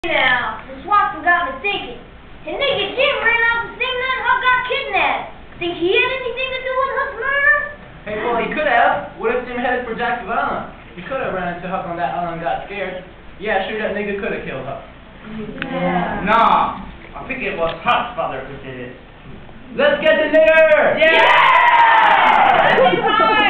Now, this Watson got me thinking. And nigga Jim ran out the same night Huck got kidnapped. Think he had anything to do with Huck's murder? Hey, well, he could have. What if Jim headed for Jackson's Island? He could have run into Huck on that island and got scared. Yeah, sure, that nigga could have killed Huck. Yeah. Nah, I think it was Huck's father who did it. Let's get the nigger! Yeah!